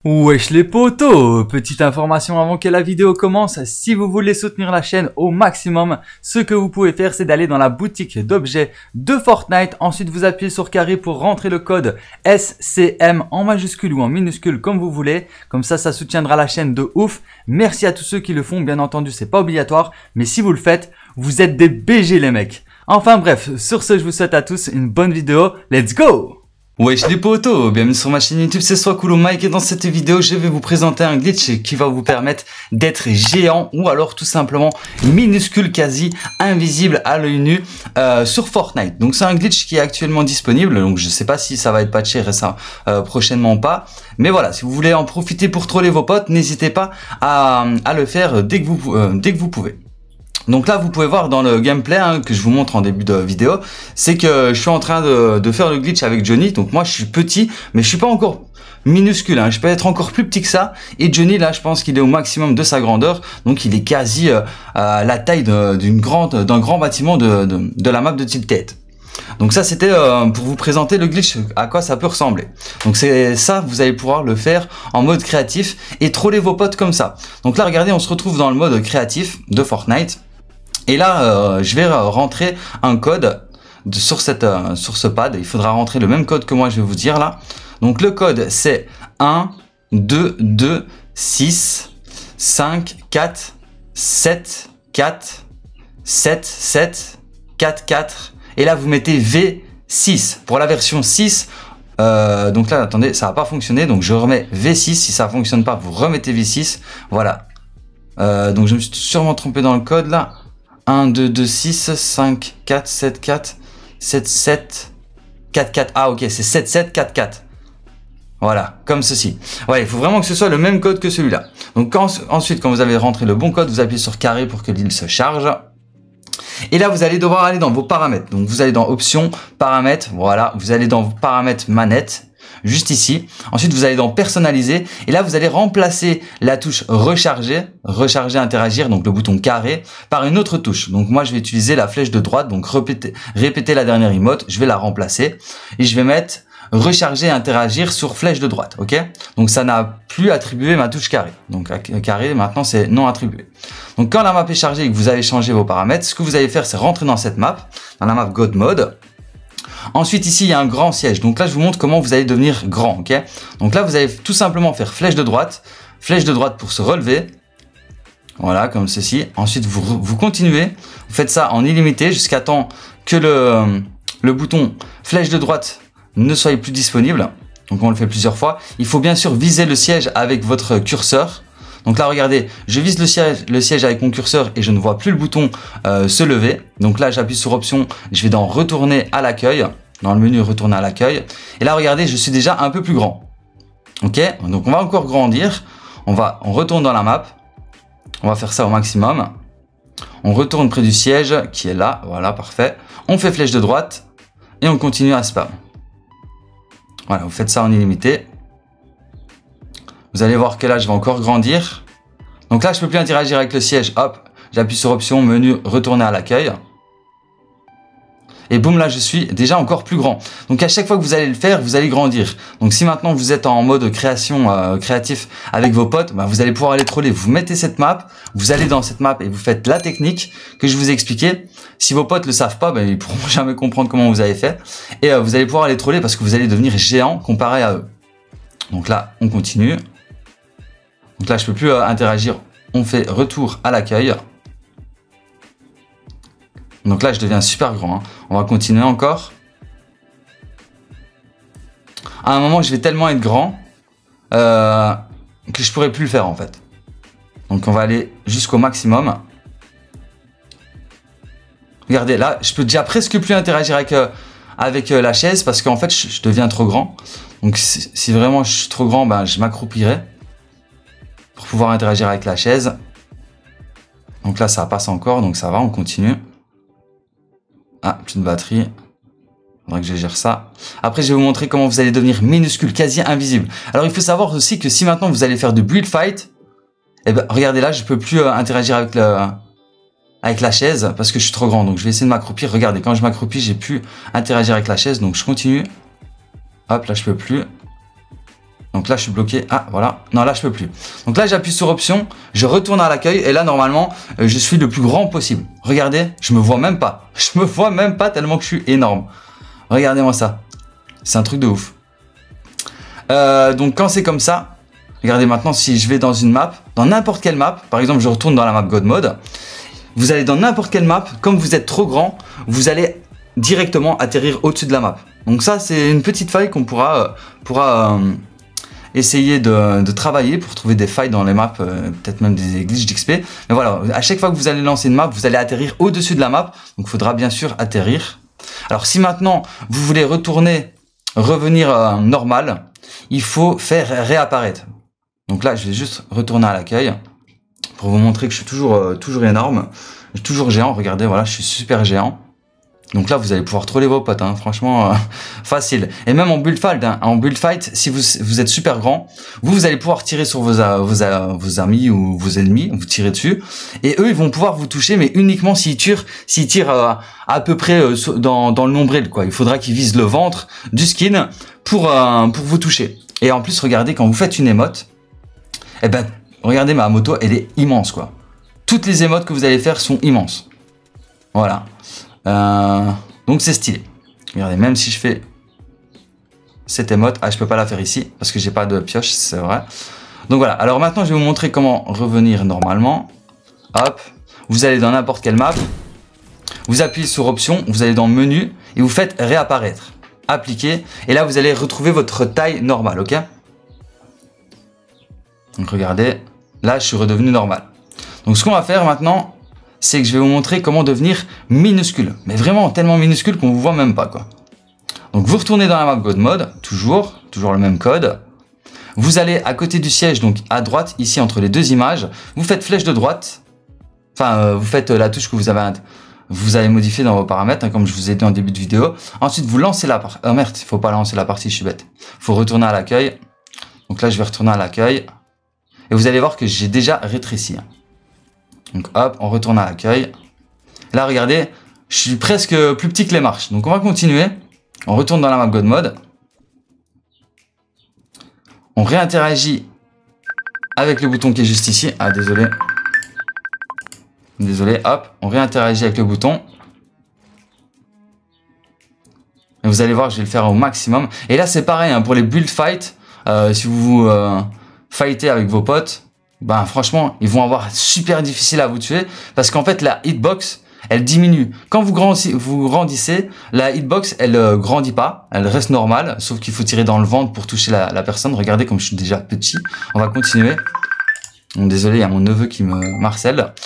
Wesh les potos, petite information avant que la vidéo commence, si vous voulez soutenir la chaîne au maximum, ce que vous pouvez faire c'est d'aller dans la boutique d'objets de Fortnite, ensuite vous appuyez sur carré pour rentrer le code SCM en majuscule ou en minuscule comme vous voulez, comme ça soutiendra la chaîne de ouf. Merci à tous ceux qui le font, bien entendu c'est pas obligatoire, mais si vous le faites, vous êtes des BG les mecs. Enfin bref, sur ce je vous souhaite à tous une bonne vidéo, let's go! Wesh les potos, bienvenue sur ma chaîne YouTube, c'est Swakulo Mike et dans cette vidéo je vais vous présenter un glitch qui va vous permettre d'être géant ou alors tout simplement minuscule, quasi invisible à l'œil nu sur Fortnite. Donc c'est un glitch qui est actuellement disponible, donc je sais pas si ça va être patché prochainement ou pas, mais voilà, si vous voulez en profiter pour troller vos potes, n'hésitez pas à le faire dès que vous pouvez. Donc là, vous pouvez voir dans le gameplay que je vous montre en début de vidéo, c'est que je suis en train de faire le glitch avec Johnny. Donc moi, je suis petit, mais je suis pas encore minuscule. Je peux être encore plus petit que ça. Et Johnny, là, je pense qu'il est au maximum de sa grandeur. Donc il est quasi à la taille d'un grand bâtiment de la map de Tilted. Donc ça, c'était pour vous présenter le glitch, à quoi ça peut ressembler. Donc c'est ça, vous allez pouvoir le faire en mode créatif et troller vos potes comme ça. Donc là, regardez, on se retrouve dans le mode créatif de Fortnite. Et là, je vais rentrer un code sur ce pad. Il faudra rentrer le même code que moi, je vais vous dire là. Donc le code, c'est 1, 2, 2, 6, 5, 4, 7, 4, 7, 7, 4, 4. Et là, vous mettez V6 pour la version 6. Donc là, attendez, ça va pas fonctionner. Donc je remets V6. Si ça fonctionne pas, vous remettez V6. Voilà. Donc je me suis sûrement trompé dans le code là. 1, 2, 2, 6, 5, 4, 7, 4, 7, 7, 4, 4. Ah, ok, c'est 7, 7, 4, 4. Voilà, comme ceci. Ouais, il faut vraiment que ce soit le même code que celui-là. Donc, ensuite, quand vous avez rentré le bon code, vous appuyez sur carré pour que l'île se charge. Et là, vous allez devoir aller dans vos paramètres. Donc, vous allez dans options, paramètres. Voilà, vous allez dans vos paramètres manette. Juste ici. Ensuite, vous allez dans personnaliser. Et là, vous allez remplacer la touche recharger, interagir, donc le bouton carré, par une autre touche. Donc moi, je vais utiliser la flèche de droite. Donc répéter la dernière emote. Je vais la remplacer. Et je vais mettre recharger, interagir sur flèche de droite. Ok? Donc ça n'a plus attribué ma touche carré. Donc carré, maintenant, c'est non attribué. Donc quand la map est chargée et que vous avez changé vos paramètres, ce que vous allez faire, c'est rentrer dans cette map, dans la map God Mode. Ensuite, ici, il y a un grand siège. Donc là, je vous montre comment vous allez devenir grand, ok? Donc là, vous allez tout simplement faire flèche de droite pour se relever. Voilà, comme ceci. Ensuite, vous continuez. Vous faites ça en illimité jusqu'à temps que le bouton flèche de droite ne soit plus disponible. Donc on le fait plusieurs fois. Il faut bien sûr viser le siège avec votre curseur. Donc là, regardez, je vise le siège avec mon curseur et je ne vois plus le bouton se lever. Donc là, j'appuie sur option, je vais dans retourner à l'accueil, dans le menu retourner à l'accueil. Et là, regardez, je suis déjà un peu plus grand. Ok, donc on va encore grandir. On retourne dans la map. On va faire ça au maximum. On retourne près du siège qui est là. Voilà, parfait. On fait flèche de droite et on continue à spam. Voilà, vous faites ça en illimité. Vous allez voir que là, je vais encore grandir. Donc là, je peux plus interagir avec le siège. Hop, j'appuie sur option, menu, retourner à l'accueil. Et boum, là, je suis déjà encore plus grand. Donc à chaque fois que vous allez le faire, vous allez grandir. Donc si maintenant vous êtes en mode création, créatif avec vos potes, bah, vous allez pouvoir aller troller. Vous mettez cette map, vous allez dans cette map et vous faites la technique que je vous ai expliquée. Si vos potes le savent pas, bah, ils pourront jamais comprendre comment vous avez fait. Et vous allez pouvoir aller troller parce que vous allez devenir géant comparé à eux. Donc là, on continue. Donc là, je peux plus interagir. On fait retour à l'accueil. Donc là, je deviens super grand. On va continuer encore. À un moment, je vais tellement être grand que je pourrais plus le faire en fait. Donc on va aller jusqu'au maximum. Regardez, là, je peux déjà presque plus interagir avec la chaise parce qu'en fait, je deviens trop grand. Donc si vraiment je suis trop grand, ben, je m'accroupirai pour pouvoir interagir avec la chaise. Donc là, ça passe encore, donc ça va, on continue. Ah, petite batterie. Faudrait que je gère ça. Après, je vais vous montrer comment vous allez devenir minuscule, quasi invisible. Alors, il faut savoir aussi que si maintenant vous allez faire de build fight, eh ben, regardez là, je peux plus interagir avec la chaise parce que je suis trop grand. Donc, je vais essayer de m'accroupir. Regardez, quand je m'accroupis, j'ai pu interagir avec la chaise. Donc, je continue. Hop, là, je peux plus. Donc là, je suis bloqué. Ah, voilà. Non, là, je peux plus. Donc là, j'appuie sur option. Je retourne à l'accueil. Et là, normalement, je suis le plus grand possible. Regardez, je me vois même pas. Je me vois même pas tellement que je suis énorme. Regardez-moi ça. C'est un truc de ouf. Donc quand c'est comme ça, regardez maintenant si je vais dans une map, dans n'importe quelle map, par exemple je retourne dans la map God Mode, vous allez dans n'importe quelle map, comme vous êtes trop grand, vous allez directement atterrir au-dessus de la map. Donc ça c'est une petite faille qu'on pourra essayer de travailler pour trouver des failles dans les maps, peut-être même des glitches d'XP. Mais voilà, à chaque fois que vous allez lancer une map, vous allez atterrir au-dessus de la map, donc il faudra bien sûr atterrir. Alors si maintenant vous voulez revenir normal, il faut faire réapparaître. Donc là, je vais juste retourner à l'accueil pour vous montrer que je suis toujours énorme, toujours géant. Regardez, voilà, je suis super géant. Donc là, vous allez pouvoir troller vos potes, hein, franchement, facile. Et même en build fight, en build fight, si vous êtes super grand, vous allez pouvoir tirer sur vos amis ou vos ennemis, vous tirez dessus, et eux, ils vont pouvoir vous toucher, mais uniquement s'ils tirent à peu près dans le nombril, quoi. Il faudra qu'ils visent le ventre du skin pour vous toucher. Et en plus, regardez, quand vous faites une émote, eh ben, regardez, ma moto, elle est immense, quoi. Toutes les émotes que vous allez faire sont immenses. Voilà. Donc c'est stylé. Regardez, même si je fais cette émote, je peux pas la faire ici parce que j'ai pas de pioche, c'est vrai. Donc voilà. Alors maintenant, je vais vous montrer comment revenir normalement. Hop, vous allez dans n'importe quelle map, vous appuyez sur option, vous allez dans menu et vous faites réapparaître, appliquer, et là vous allez retrouver votre taille normale, ok? Donc regardez, là je suis redevenu normal. Donc ce qu'on va faire maintenant, c'est que je vais vous montrer comment devenir minuscule. Mais vraiment tellement minuscule qu'on vous voit même pas, quoi. Donc vous retournez dans la map God Mode, toujours le même code. Vous allez à côté du siège, donc à droite, ici entre les deux images. Vous faites flèche de droite. Enfin, vous faites la touche que vous avez modifiée dans vos paramètres, hein, comme je vous ai dit en début de vidéo. Ensuite, vous lancez la partie. Oh merde, il faut pas lancer la partie, je suis bête. Il faut retourner à l'accueil. Donc là, je vais retourner à l'accueil. Et vous allez voir que j'ai déjà rétréci. Donc hop, on retourne à l'accueil. Là, regardez, je suis presque plus petit que les marches. Donc on va continuer. On retourne dans la map God Mode. On réinteragit avec le bouton qui est juste ici. Ah, désolé. Désolé, hop, on réinteragit avec le bouton. Et vous allez voir, je vais le faire au maximum. Et là, c'est pareil, hein, pour les build fight. Si vous fightez avec vos potes, ben franchement, ils vont avoir super difficile à vous tuer parce qu'en fait, la hitbox, elle diminue. Quand vous grandissez, la hitbox, elle grandit pas, elle reste normale, sauf qu'il faut tirer dans le ventre pour toucher la personne. Regardez comme je suis déjà petit. On va continuer. Bon, désolé, il y a mon neveu qui me harcèle.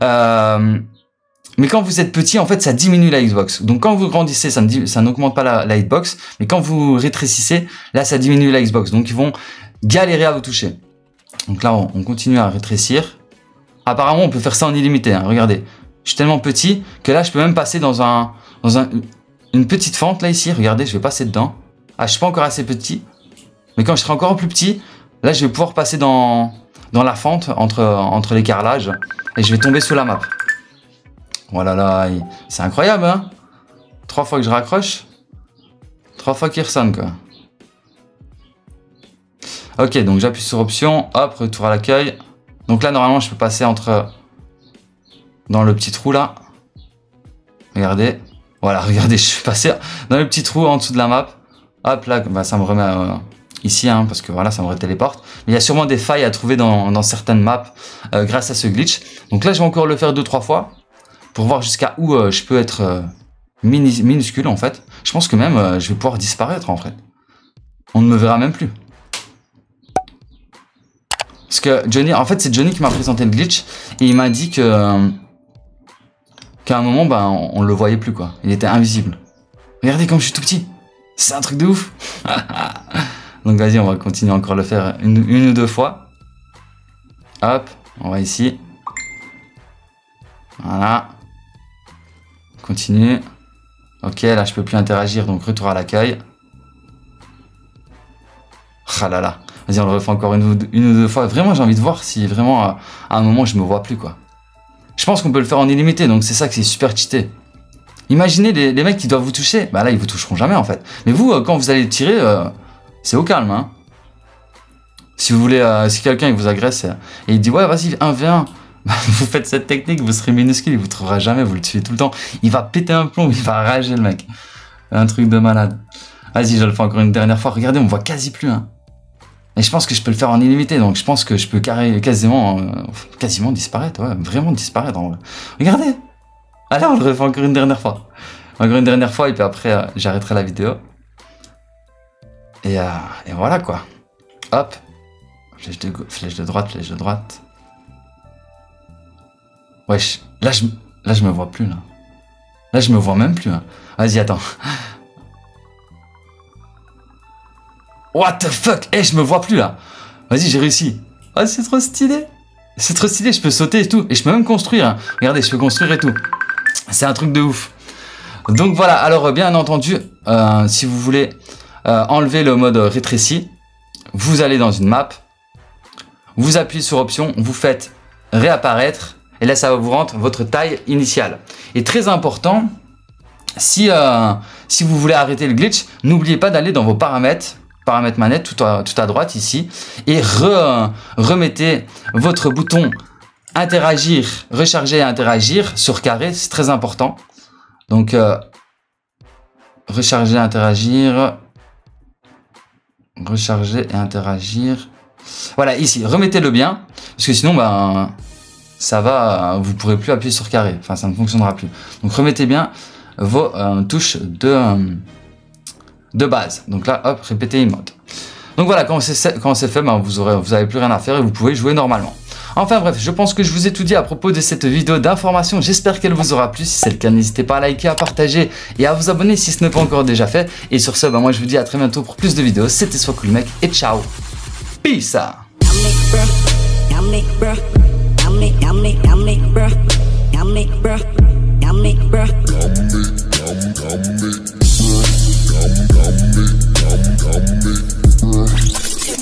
Mais quand vous êtes petit, en fait, ça diminue la hitbox. Donc quand vous grandissez, ça n'augmente pas la hitbox. Mais quand vous rétrécissez, là, ça diminue la hitbox. Donc ils vont galérer à vous toucher. Donc là, on continue à rétrécir. Apparemment, on peut faire ça en illimité. Hein. Regardez, je suis tellement petit que là, je peux même passer dans une petite fente là ici. Regardez, je vais passer dedans. Ah, je suis pas encore assez petit. Mais quand je serai encore plus petit, là, je vais pouvoir passer dans la fente entre les carrelages et je vais tomber sous la map. Voilà, là, c'est incroyable, hein. 3 fois que je raccroche, 3 fois qu'il ressonne, quoi. Ok, donc j'appuie sur option, hop, retour à l'accueil. Donc là, normalement, je peux passer dans le petit trou, là. Regardez. Voilà, regardez, je suis passé dans le petit trou en dessous de la map. Hop, là, bah, ça me remet ici, hein, parce que voilà, ça me téléporte. Mais il y a sûrement des failles à trouver dans certaines maps grâce à ce glitch. Donc là, je vais encore le faire 2-3 fois pour voir jusqu'à où je peux être minuscule, en fait. Je pense que même, je vais pouvoir disparaître, en fait. On ne me verra même plus. Parce que Johnny, en fait, c'est Johnny qui m'a présenté le glitch et il m'a dit qu'à un moment, ben, on le voyait plus, quoi. Il était invisible. Regardez comme je suis tout petit. C'est un truc de ouf. Donc vas-y, on va continuer encore le faire une ou deux fois. Hop, on va ici. Voilà. Continue. Ok, là je peux plus interagir, donc retour à l'accueil. Ah là là. Vas-y, on le refait encore une ou deux fois. Vraiment, j'ai envie de voir si vraiment à un moment je me vois plus, quoi. Je pense qu'on peut le faire en illimité, donc c'est ça que c'est super cheaté. Imaginez les mecs qui doivent vous toucher. Bah là, ils vous toucheront jamais en fait. Mais vous, quand vous allez tirer, c'est au calme, hein. Si vous voulez, si quelqu'un vous agresse et il dit ouais vas-y 1v1, vous faites cette technique, vous serez minuscule, il vous trouvera jamais, vous le tuez tout le temps. Il va péter un plomb, il va rager le mec. Un truc de malade. Vas-y, je le fais encore une dernière fois. Regardez, on voit quasi plus. Hein. Et je pense que je peux le faire en illimité, donc je pense que je peux quasiment disparaître, ouais, vraiment disparaître en vrai. Regardez. Allez, on le refait encore une dernière fois. Encore une dernière fois et puis après j'arrêterai la vidéo. Et voilà quoi. Hop. Flèche de droite, flèche de droite. Wesh, là je me vois plus là. Là je me vois même plus. Hein. Vas-y, attends. What the fuck? Je me vois plus là. Vas-y, j'ai réussi. Ah, c'est trop stylé. C'est trop stylé, je peux sauter et tout. Et je peux même construire. Hein. Regardez, je peux construire et tout. C'est un truc de ouf. Donc voilà, alors bien entendu, si vous voulez enlever le mode rétréci, vous allez dans une map, vous appuyez sur option, vous faites réapparaître, et là ça va vous rendre votre taille initiale. Et très important, si vous voulez arrêter le glitch, n'oubliez pas d'aller dans vos paramètres manette tout à droite ici, et remettez votre bouton interagir, recharger et interagir sur carré, c'est très important. Donc, recharger et interagir. Recharger et interagir. Voilà, ici, remettez-le bien. Parce que sinon, ben, ça va, vous ne pourrez plus appuyer sur carré. Enfin, ça ne fonctionnera plus. Donc, remettez bien vos touches de base. Donc là, hop, répétez emote. Donc voilà, quand c'est fait, ben, vous n'avez plus rien à faire et vous pouvez jouer normalement. Enfin bref, je pense que je vous ai tout dit à propos de cette vidéo d'information. J'espère qu'elle vous aura plu. Si c'est le cas, n'hésitez pas à liker, à partager et à vous abonner si ce n'est pas encore déjà fait. Et sur ce, ben moi je vous dis à très bientôt pour plus de vidéos. C'était SoisCoolMec et ciao. Peace.